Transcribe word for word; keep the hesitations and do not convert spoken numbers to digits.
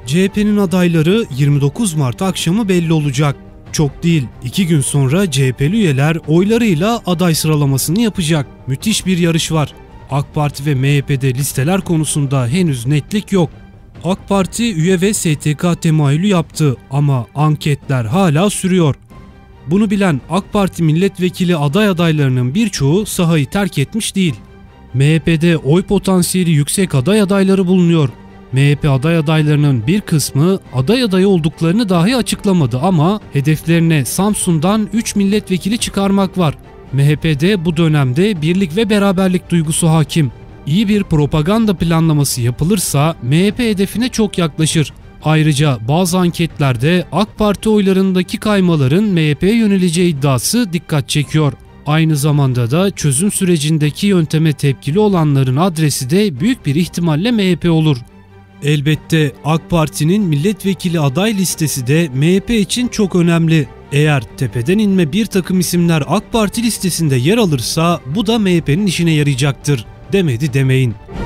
C H P'nin adayları yirmi dokuz Mart akşamı belli olacak. Çok değil, iki gün sonra C H P'li üyeler oylarıyla aday sıralamasını yapacak. Müthiş bir yarış var. AK Parti ve M H P'de listeler konusunda henüz netlik yok. AK Parti üye ve S T K temayülü yaptı ama anketler hala sürüyor. Bunu bilen AK Parti milletvekili aday adaylarının birçoğu sahayı terk etmiş değil. M H P'de oy potansiyeli yüksek aday adayları bulunuyor. M H P aday adaylarının bir kısmı aday adayı olduklarını dahi açıklamadı ama hedeflerine Samsun'dan üç milletvekili çıkarmak var. M H P'de bu dönemde birlik ve beraberlik duygusu hakim. İyi bir propaganda planlaması yapılırsa M H P hedefine çok yaklaşır. Ayrıca bazı anketlerde AK Parti oylarındaki kaymaların M H P'ye yöneleceği iddiası dikkat çekiyor. Aynı zamanda da çözüm sürecindeki yönteme tepkili olanların adresi de büyük bir ihtimalle M H P olur. Elbette AK Parti'nin milletvekili aday listesi de M H P için çok önemli. Eğer tepeden inme bir takım isimler AK Parti listesinde yer alırsa bu da M H P'nin işine yarayacaktır. Demedi demeyin.